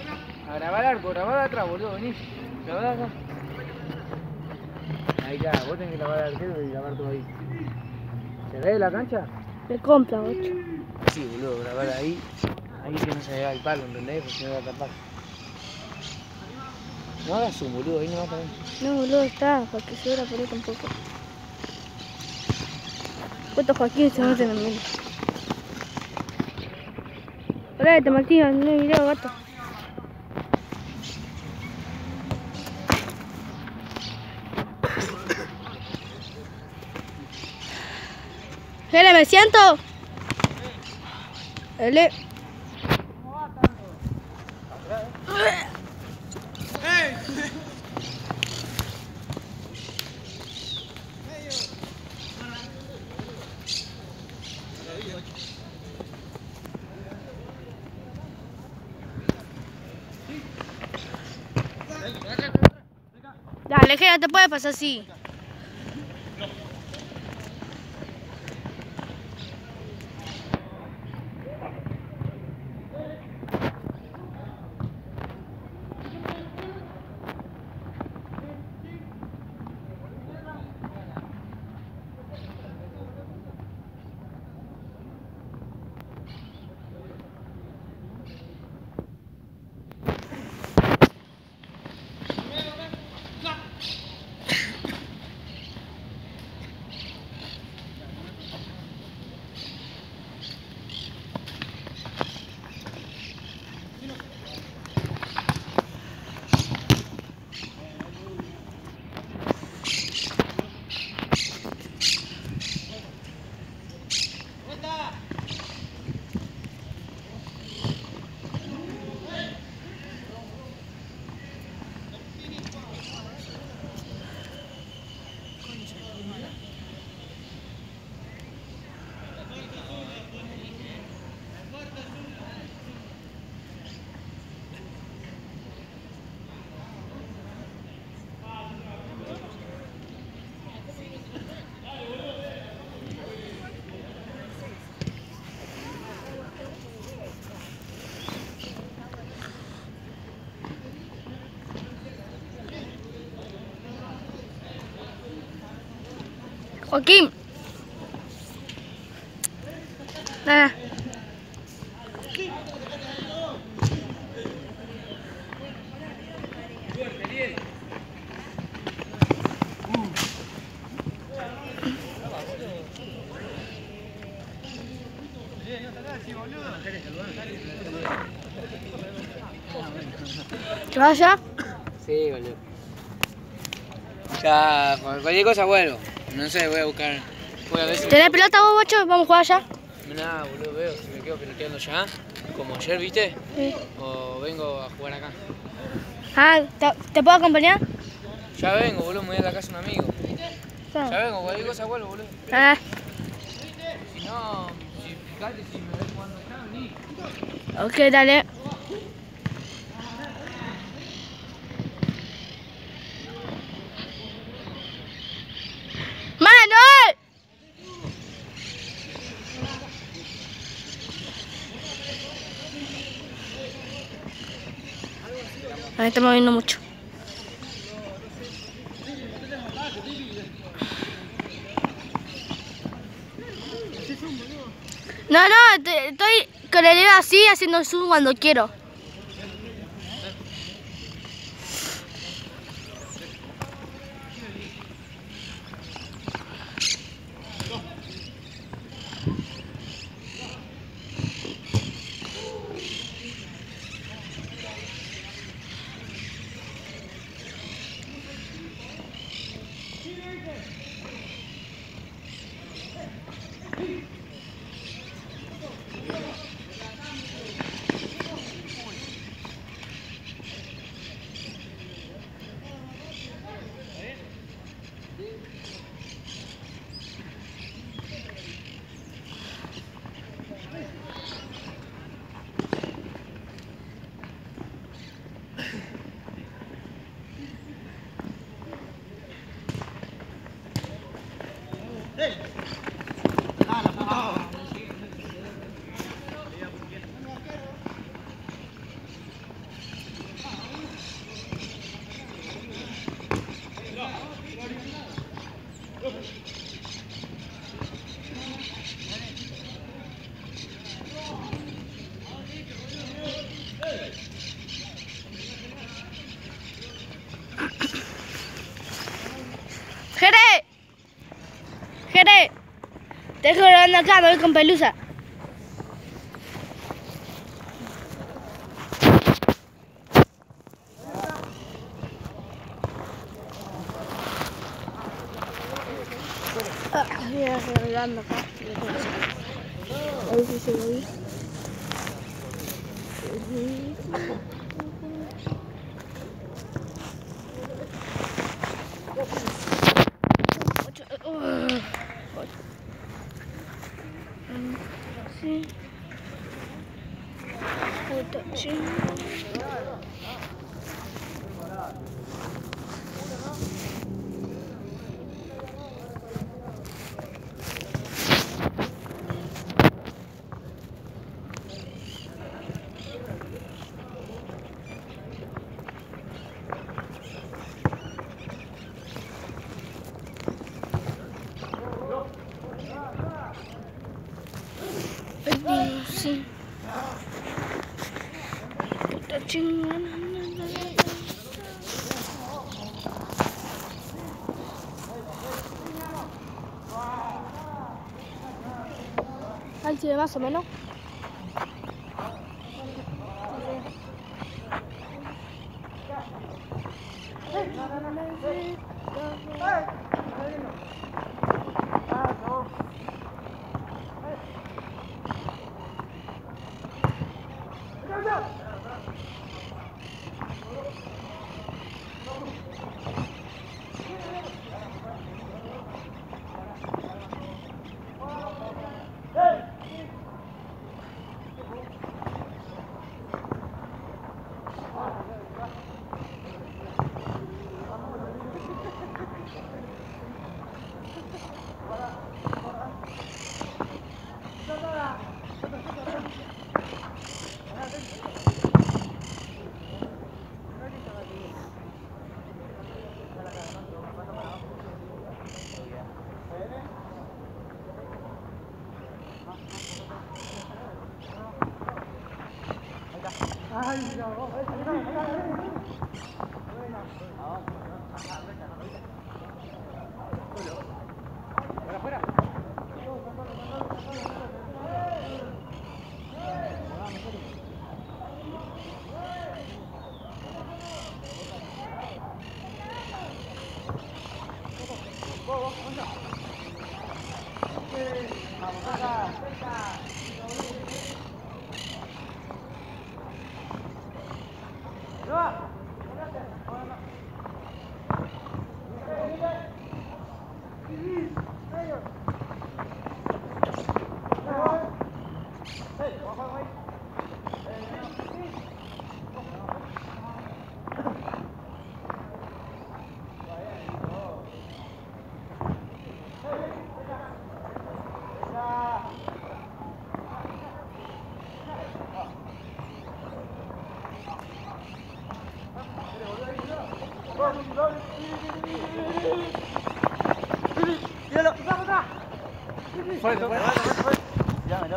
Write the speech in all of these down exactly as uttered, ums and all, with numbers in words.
A grabar arco, grabar atrás, boludo, vení. Grabar acá. Ahí está, vos tenés que grabar al arquero y grabar todo ahí. ¿Se ve la cancha? Me compra, ocho. Sí, boludo, grabar ahí. Ahí que no se vea el palo, ¿entendés? Porque se me va a tapar. No hagas zoom, boludo, ahí no va a parar. No, boludo, está, porque se hubiera por ahí tampoco. Puto Joaquín se mete en el medio. Hola, te Martín, en el video, gato. Dale, me siento. Dale. Dale, que no te puede pasar así. Joaquín. Nada. ¿Te vas ya? Sí, boludo. Ya, cualquier cosa, bueno. No sé, voy a buscar. Voy a ver si. ¿Tenés pelota vos, bocho? Vamos a jugar allá. Nada, boludo, veo si me quedo peloteando ya. Como ayer, ¿viste? Sí. O vengo a jugar acá. Ah, ¿te, te puedo acompañar? Ya vengo, boludo, me voy a la casa de un amigo. Ah. Ya vengo, cualquier cosa vuelvo, boludo. Ah. Si no, si fijate si me ves jugando acá, vení. Ok, dale. ¡Manuel! Ahí está moviendo mucho. No, no, te, estoy con el dedo así haciendo zoom cuando quiero. Te dejo grabando acá, me voy con Pelusa. Ah, voy a dejar grabando acá. A ver si se lo vi. Sí. Sí. Sí. Puta chingada. Ahí se ve más o menos. Fuerte, fuerte, fuerte. Ya, me lo.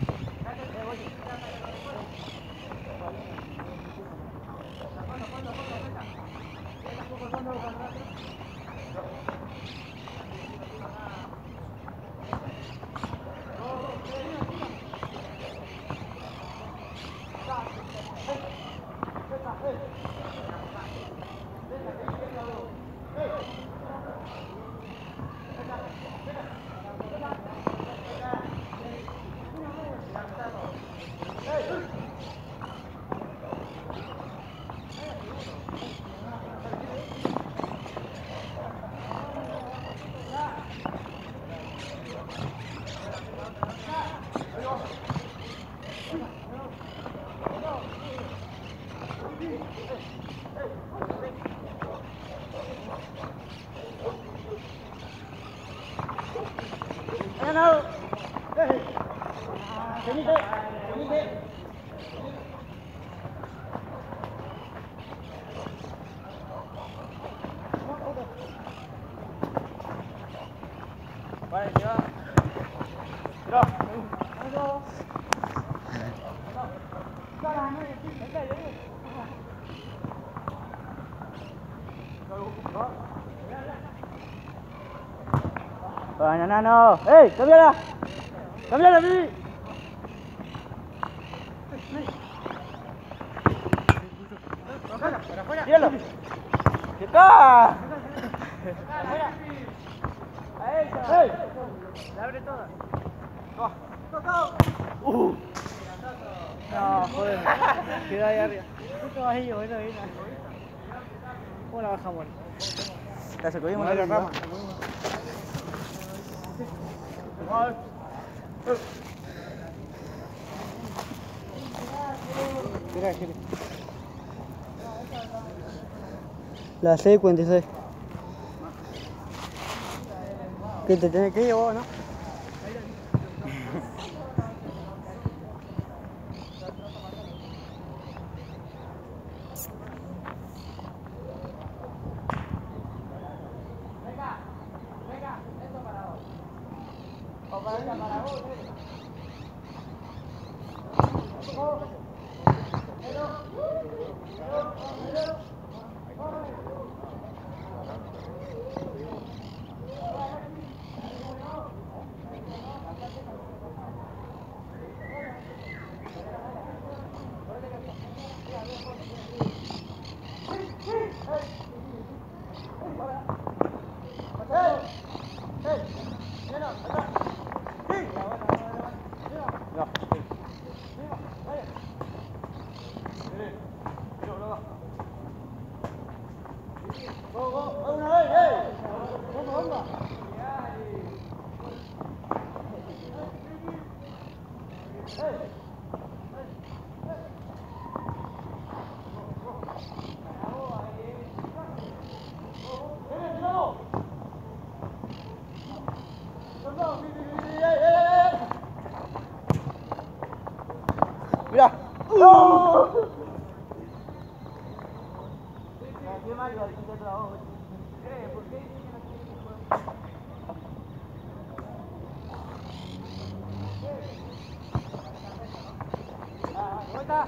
No. Hey. Venite, venite. Vale, tira. Tira. Banana no. ¡Ey! ¡Cámbiala! ¡Cámbiala, Vivi! ¡Tíralo! ¡Que está! ¡A ella! ¡Ey! ¡La abre toda! ¡Uh! No, joder. Queda ahí arriba. Justo bajillo, bueno, bien. ¿Cómo la bajamos? La sacudimos de la rama. Espera, espera. La seis cincuenta y seis. Que te tenés que ir vos, ¿no? Mira. ¡No! ¿Qué Mario? ¿Qué trabajo? ¿Cree? ¿Por qué? Ah, vuelta.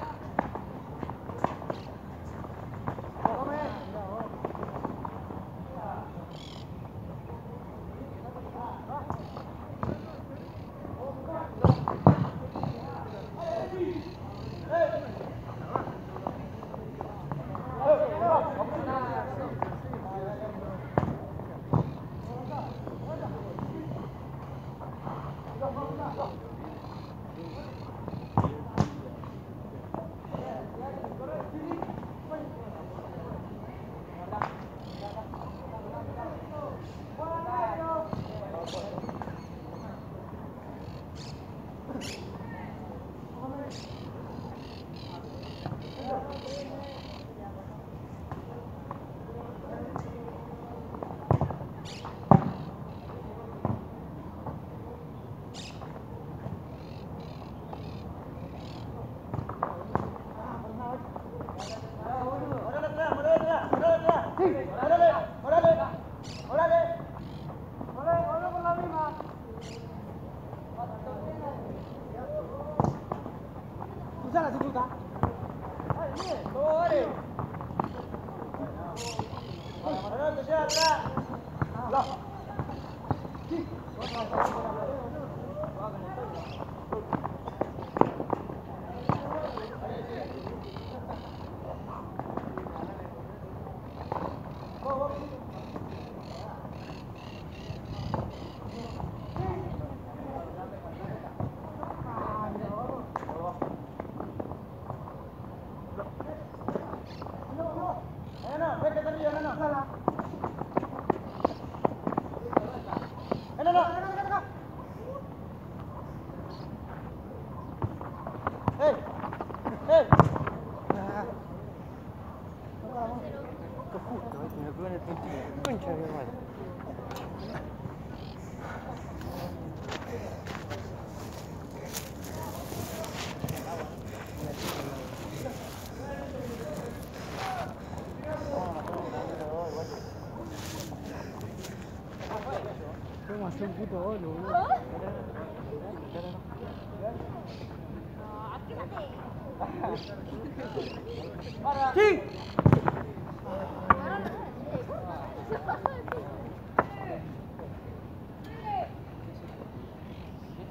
Vamos a hacer un puto gol, boludo. ¡Sí!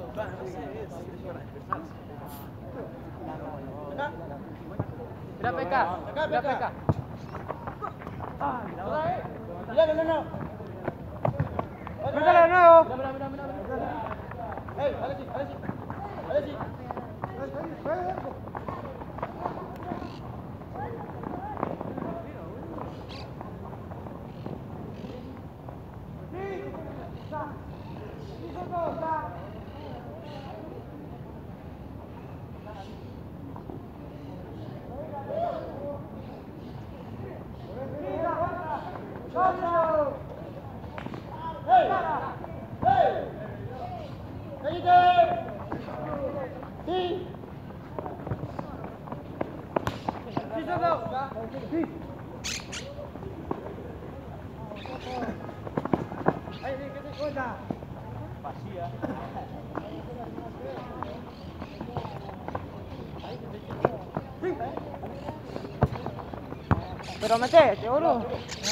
Mira, Peca. Mira, Peca. Ah, mira, no, no, no. Métale de nuevo. Mira, mira, mira, mira. Ey, ahora sí, ahora sí. Ahora sí. Pero metete, boludo.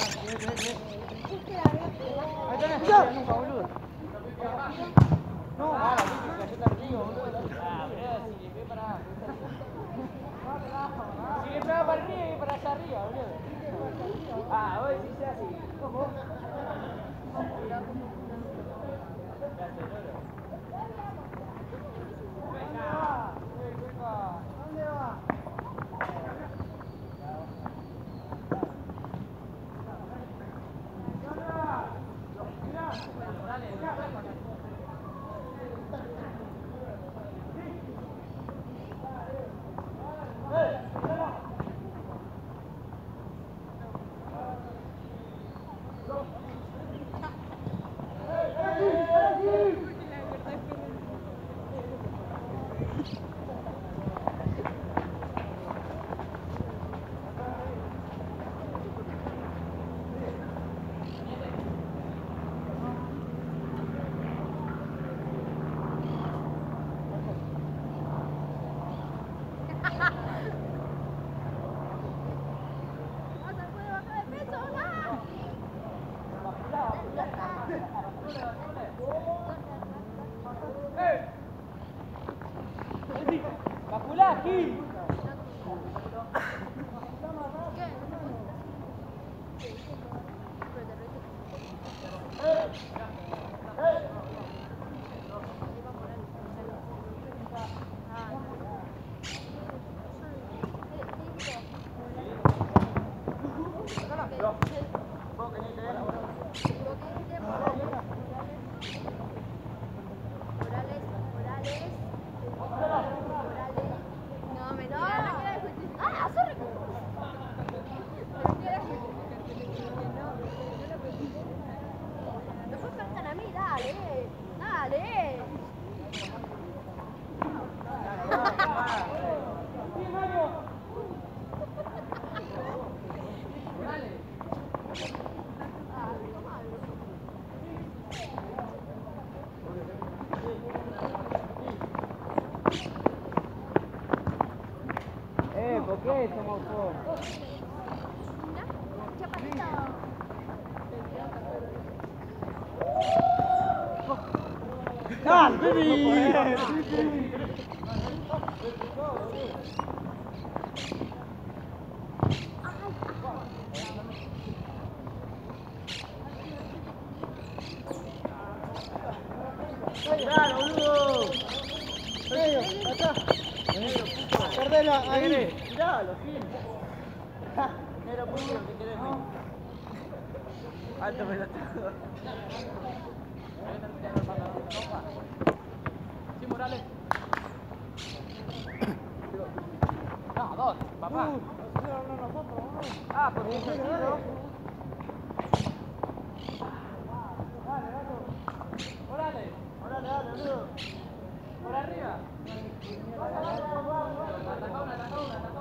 Ahí tenés, ya nunca, boludo. No, ah, la típica, yo te río, boludo. Ah, boludo, si le ve para... Si le pega para arriba y para allá arriba, boludo. Ah, vos decís así. ¿Cómo? ¿Dónde va? ¿Por qué somos todos? ¡Ah, baby! ¡Claro, boludo! ¡Medio, acá! ¡Perdela, ahí! ¡Mirá, lo filmo! Negro puño, ¿qué querés? Alto pelotudo. Sí, Morales. No, dos, papá. Ah, por un sentido. Dale, gato. Morales. Morales, dale, boludo. Por arriba. Ataca una, ataca una, ataca una. Ataca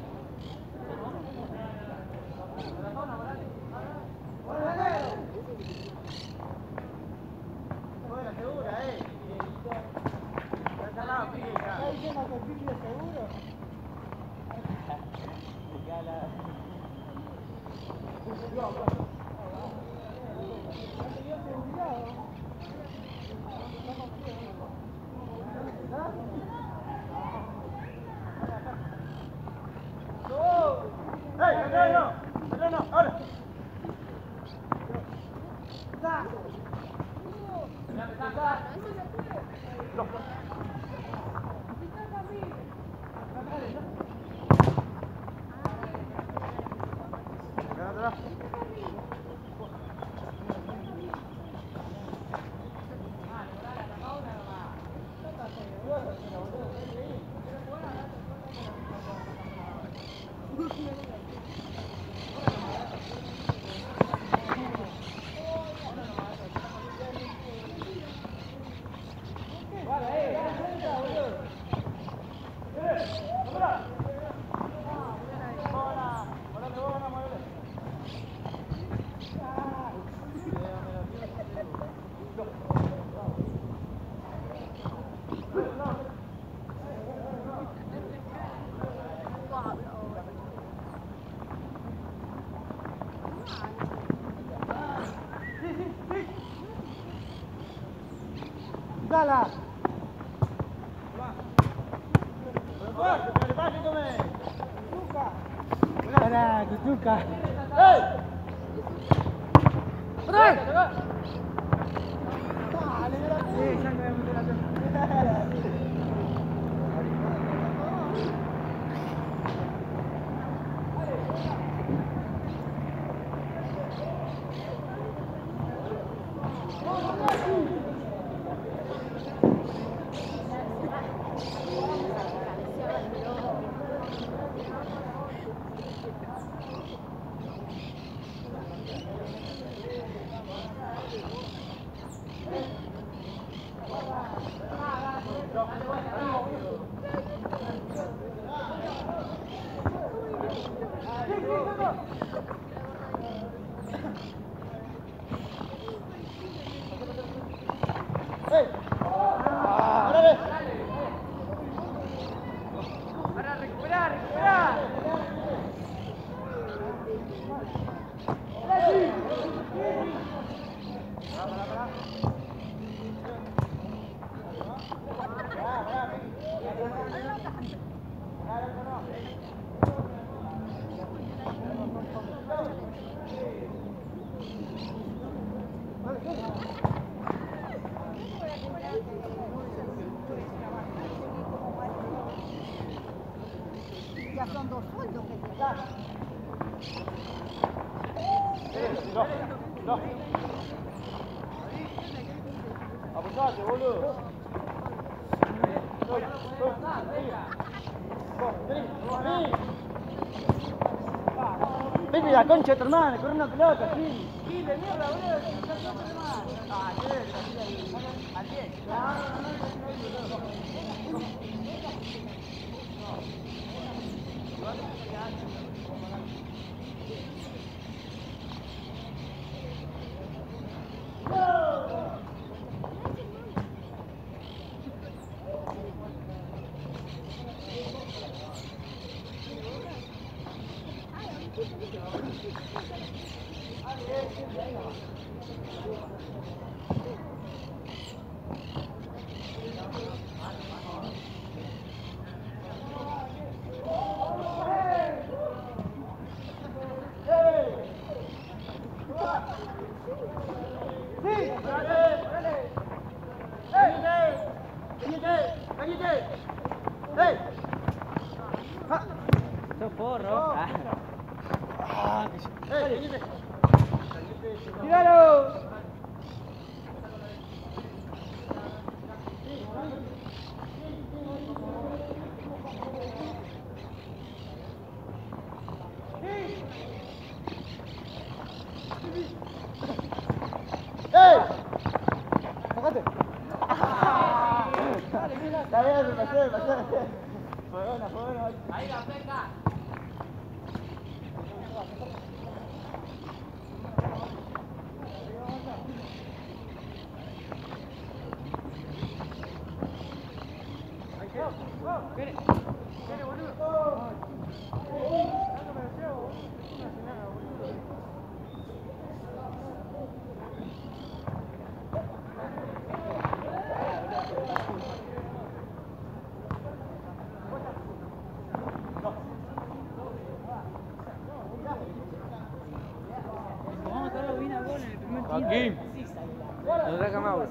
una, Morales. ¡Morales! Bueno, segura, eh. Está al lado, pique. ¿Está diciendo que el pique es seguro? Se queda la... ¿No te dio seguridad? Dala. Para, Kucuka. Hey! Betul! Eh, jangan yang betul aja. Ya son dos sueldos que te dan. Abusate, boludo. Vení la concha de tu hermana, corre una pelota, sí. Sí, de mierda, boludo. Ah, al diez. Porro. Ah, ¡eh! ¡Tíralo! ¡Eh! ¡Fócate! Está bien, me pasé, me pasé. Fue buena, fue buena. Ahí la fleca. Viene, viene, boludo. Aquí. No saca más.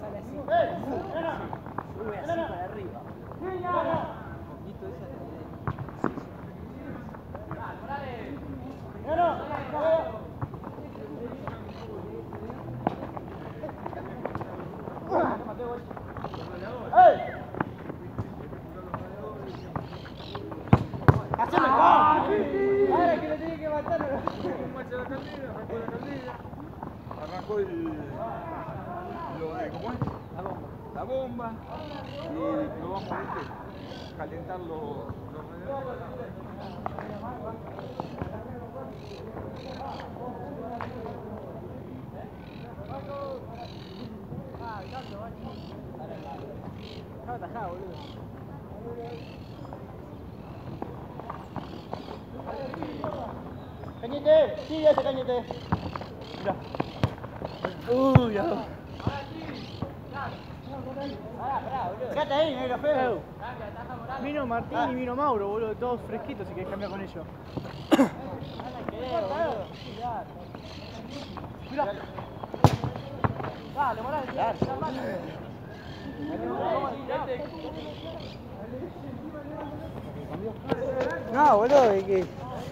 Sube así para arriba. sacó el, lo de, ¿cómo es? La bomba. La bomba y lo vamos a calentar los, los radiadores. Estaba atajado, boludo. Cañete, sigue ese cañete. Mira. Uy, ya. Quédate ahí, negro feo. Vino Martín y vino Mauro, boludo, todos fresquitos si querés cambiar con ellos. Mira. Dale, moral, dale. No, boludo, es que...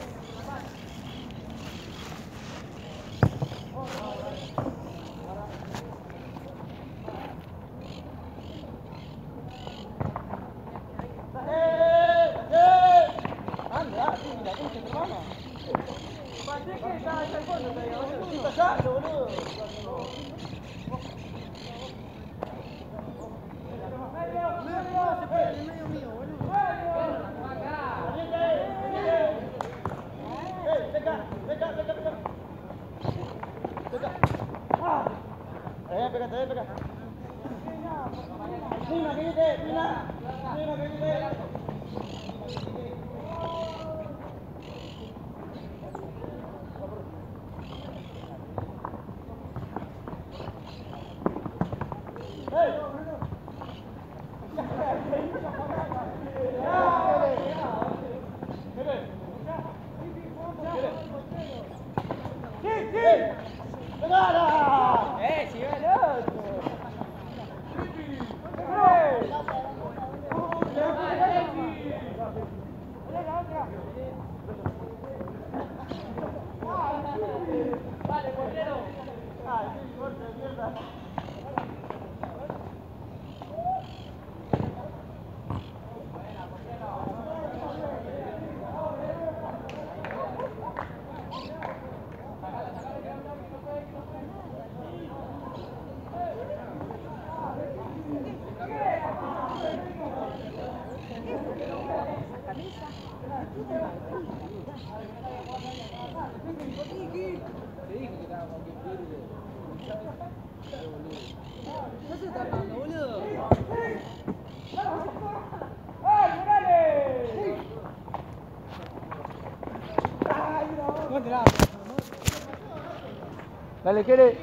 Dale, Jere.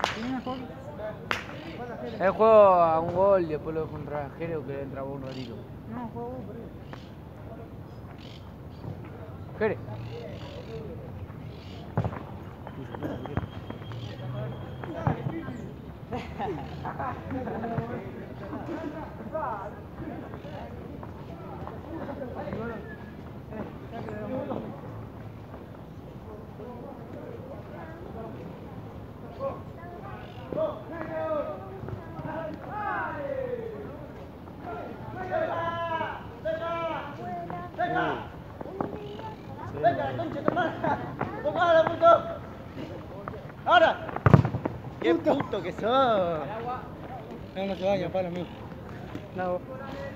El juego a un gol y después lo contra Jere o que entra uno herido. No, juego vos, por ahí. Jere. Venga, concha tu hermana. Tocala, puto. Ahora. Qué puto que sos. No, no se baña, palo mío. No.